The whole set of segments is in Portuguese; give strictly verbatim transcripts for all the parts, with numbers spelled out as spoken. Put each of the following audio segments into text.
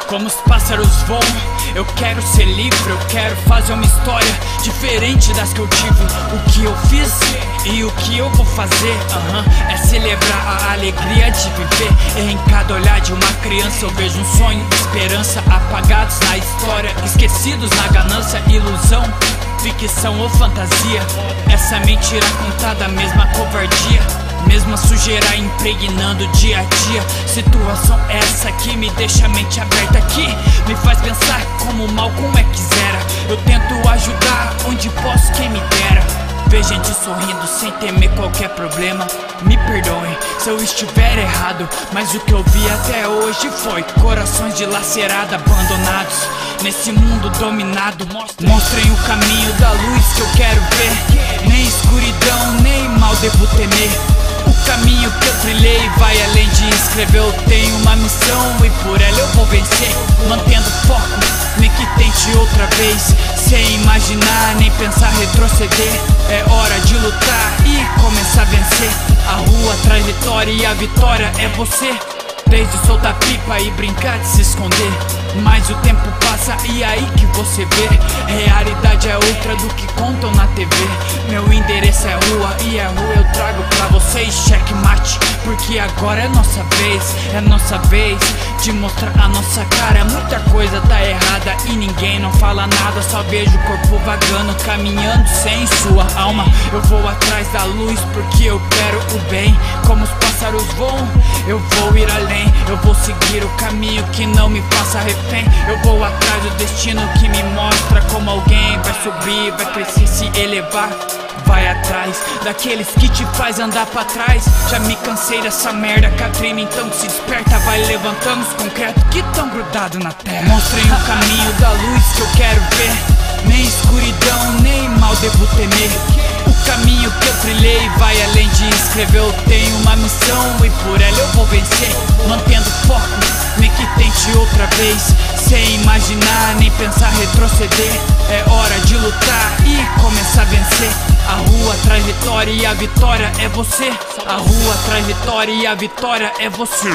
Como os pássaros voam, eu quero ser livre, eu quero fazer uma história diferente das que eu tive. O que eu fiz e o que eu vou fazer uh-huh, é celebrar a alegria de viver. Em cada olhar de uma criança eu vejo um sonho, esperança. Apagados na história, esquecidos na ganância. Ilusão, ficção ou fantasia, essa mentira contada, mesma covardia, mesma sujeira impregnando o dia a dia. Situação essa que me deixa a mente aberta, que me faz pensar como o mal como é que quisera. Eu tento ajudar onde posso, quem me dera. Ver gente sorrindo sem temer qualquer problema. Me perdoem se eu estiver errado, mas o que eu vi até hoje foi corações dilacerados, abandonados nesse mundo dominado. Mostrem o caminho da luz que eu quero ver. Nem escuridão, nem mal devo temer. O caminho que eu trilhei vai além de escrever. Eu tenho uma missão e por ela eu vou vencer. Mantendo foco, nem que tente outra vez, sem imaginar nem pensar retroceder. É hora de lutar e começar a vencer. A rua traz vitória e a vitória é você. Desde soltar pipa e brincar de se esconder. Mas o tempo passa e aí que você vê, realidade é outra do que contam na T V. Meu endereço é rua e a rua eu trago pra vocês. Checkmate, porque agora é nossa vez. É nossa vez de mostrar a nossa cara. Muita coisa tá errada e ninguém não fala nada. Só vejo o corpo vagando, caminhando sem sua alma. Eu vou atrás da luz porque eu quero o bem. Como os pássaros voam, eu vou ir além. Eu vou seguir o caminho que não me faça refém. Eu vou atrás do destino que me mostra como alguém vai subir, vai crescer, se elevar. Vai atrás daqueles que te faz andar pra trás. Já me cansei dessa merda, Catrina, então se desperta. Vai levantando os concretos que tão grudados na terra. Mostrem o caminho da luz que eu quero ver. Nem escuridão, nem mal devo temer. O caminho que eu trilhei vai além de escrever. Eu tenho uma missão e por ela eu vou vencer. Mantendo foco, nem que tente outra vez, sem imaginar nem pensar retroceder. É hora de lutar e começar a vencer. A rua traz vitória e a vitória é você. A rua traz vitória e a vitória é você.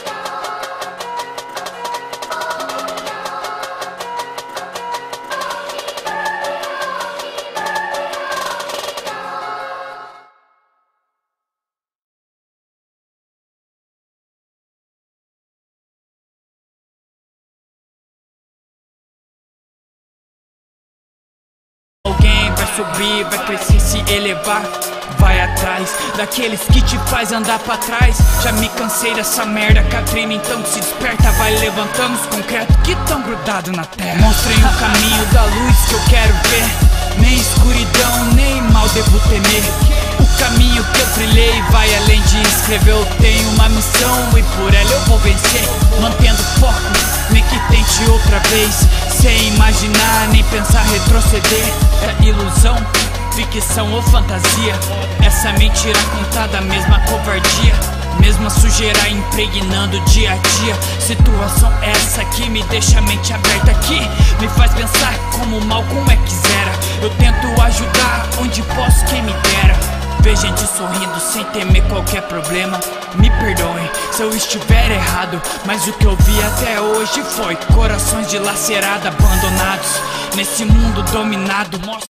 Alguém vai subir, vai crescer, se elevar. Vai atrás daqueles que te faz andar pra trás. Já me cansei dessa merda, Catrina, então se desperta. Vai levantando os concretos que tão grudados na terra. Mostrem o caminho da luz que eu quero ver. Nem escuridão, nem mal devo temer. O caminho que eu trilhei vai além de escrever. Eu tenho uma missão e por ela eu vou vencer. Mantendo foco, nem que tente outra vez, sem imaginar nem pensar retroceder. É ilusão, ficção ou fantasia, essa mentira contada, mesma covardia, mesma sujeira impregnando o dia a dia. Situação essa que me deixa a mente aberta, que me faz pensar como o mal como é que quisera. Eu tento ajudar onde posso, quem me dera. Ver gente sorrindo sem temer qualquer problema. Me perdoem se eu estiver errado, mas o que eu vi até hoje foi corações dilacerados, abandonados nesse mundo dominado. Mostra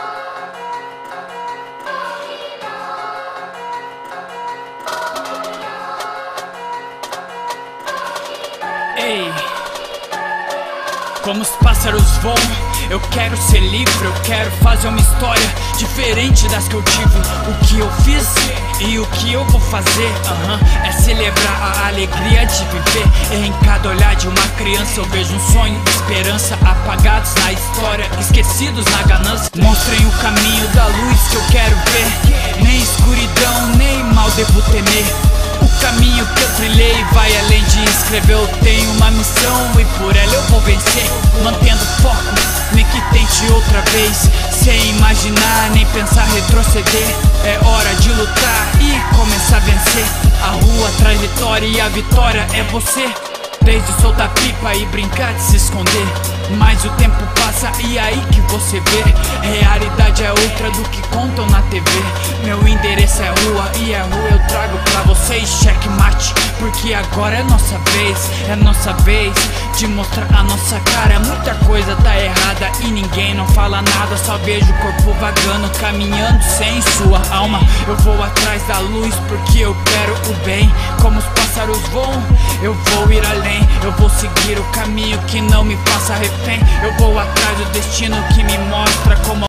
Ei, como os pássaros voam, eu quero ser livre, eu quero fazer uma história diferente das que eu tive. O que eu fiz e o que eu vou fazer uh-huh, é celebrar a alegria de viver. Em cada olhar de uma criança eu vejo um sonho, esperança. Apagados na história, esquecidos na ganância. Mostrem o caminho da luz que eu quero ver. Nem escuridão, nem mal devo temer. O caminho que eu trilhei vai além de escrever. Eu tenho uma missão e por ela eu vou vencer. Mantendo foco, nem que tente outra vez, sem imaginar nem pensar retroceder. É hora de lutar e começar a vencer. A rua traz vitória e a vitória é você. Desde soltar pipa e brincar de se esconder. Mas o tempo passa e aí que você vê, realidade é outra do que contam na T V. Meu endereço é rua e a rua eu trago pra vocês. Checkmate, porque agora é nossa vez, é nossa vez de mostrar a nossa cara. Muita coisa tá errada e ninguém não fala nada. Só vejo o corpo vagando, caminhando sem sua alma. Eu vou atrás da luz porque eu quero o bem. Como os pássaros voam, eu vou ir além. Eu vou seguir o caminho que não me faça refém. Eu vou atrás do destino que me mostra como